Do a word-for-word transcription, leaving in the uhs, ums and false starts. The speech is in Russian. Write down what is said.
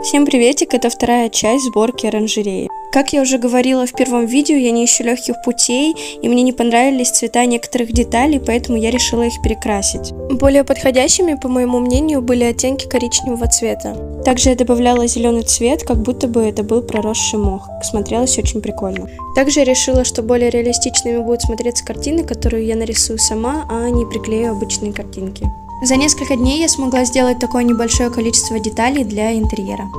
Всем приветик, это вторая часть сборки оранжереи. Как я уже говорила в первом видео, я не ищу легких путей, и мне не понравились цвета некоторых деталей, поэтому я решила их перекрасить. Более подходящими, по моему мнению, были оттенки коричневого цвета. Также я добавляла зеленый цвет, как будто бы это был проросший мох. Смотрелось очень прикольно. Также я решила, что более реалистичными будут смотреться картины, которые я нарисую сама, а не приклею обычные картинки. За несколько дней я смогла сделать такое небольшое количество деталей для интерьера.